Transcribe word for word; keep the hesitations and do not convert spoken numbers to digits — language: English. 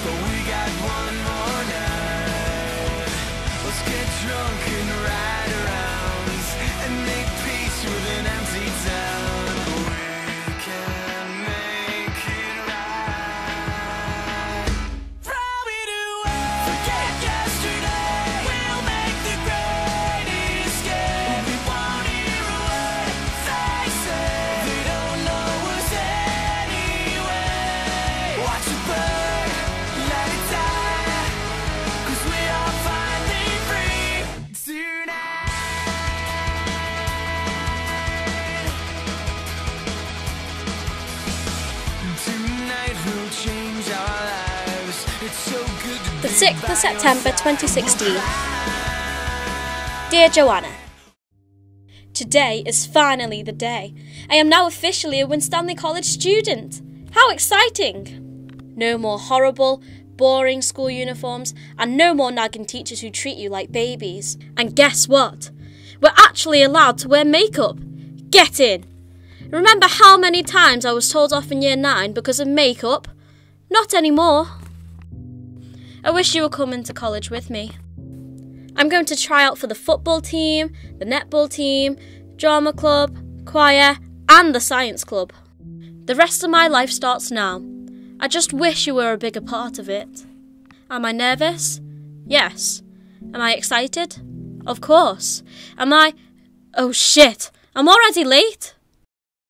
but we got one more night. Let's get drunk and ride around and make peace with an empty town. We can make it right. Throw it away, forget yesterday. We'll make the great escape. We won't hear a word they say. They don't know us anyway. Watch it burn, let it die, 'cause we are finally free tonight. Tonight will change our lives. It's so good to The be sixth by of September your twenty side. sixteen. Dear Joanna, today is finally the day. I am now officially a Winstanley College student. How exciting! No more horrible, boring school uniforms and no more nagging teachers who treat you like babies. And guess what? We're actually allowed to wear makeup. Get in! Remember how many times I was told off in year nine because of makeup? Not anymore. I wish you were coming to college with me. I'm going to try out for the football team, the netball team, drama club, choir, and the science club. The rest of my life starts now. I just wish you were a bigger part of it. Am I nervous? Yes. Am I excited? Of course. Am I... Oh shit, I'm already late.